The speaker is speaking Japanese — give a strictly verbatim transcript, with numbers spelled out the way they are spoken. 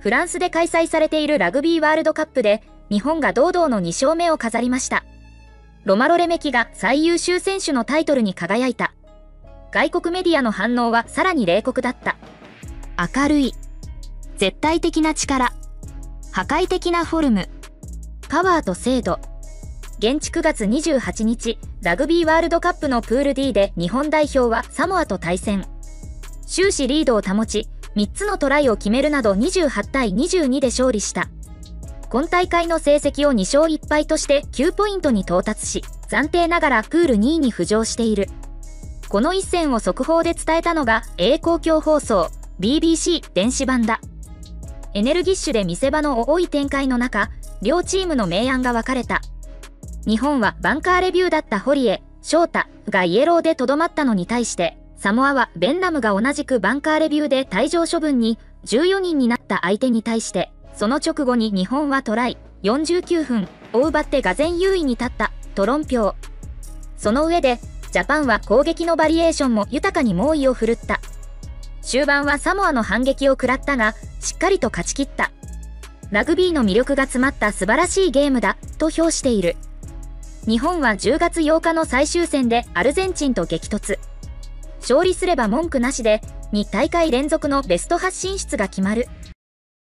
フランスで開催されているラグビーワールドカップで、日本が堂々のに勝目を飾りました。ロマロ・レメキが最優秀選手のタイトルに輝いた。外国メディアの反応はさらに冷酷だった。明るい。絶対的な力。破壊的なフォルム。パワーと精度。現地くがつにじゅうはちにち、ラグビーワールドカップのプール ディー で日本代表はサモアと対戦。終始リードを保ち、みっつのトライを決めるなどにじゅうはちたいにじゅうにで勝利した。今大会の成績をにしょういっぱいとしてきゅうポイントに到達し、暫定ながらプールにいに浮上している。この一戦を速報で伝えたのが A 公共放送 ビービーシー 電子版だ。エネルギッシュで見せ場の多い展開の中、両チームの明暗が分かれた。日本はバンカーレビューだった堀江、翔太がイエローでとどまったのに対して、サモアはベンラムが同じくバンカーレビューで退場処分にじゅうよにんになった相手に対して、その直後に日本はトライ、よんじゅうきゅうふんを奪って俄然優位に立った、と論評。その上で、ジャパンは攻撃のバリエーションも豊かに猛威を振るった。終盤はサモアの反撃を食らったが、しっかりと勝ち切った。ラグビーの魅力が詰まった素晴らしいゲームだ、と評している。日本はじゅうがつようかの最終戦でアルゼンチンと激突。勝利すれば文句なしで、に大会連続のベストはち進出が決まる。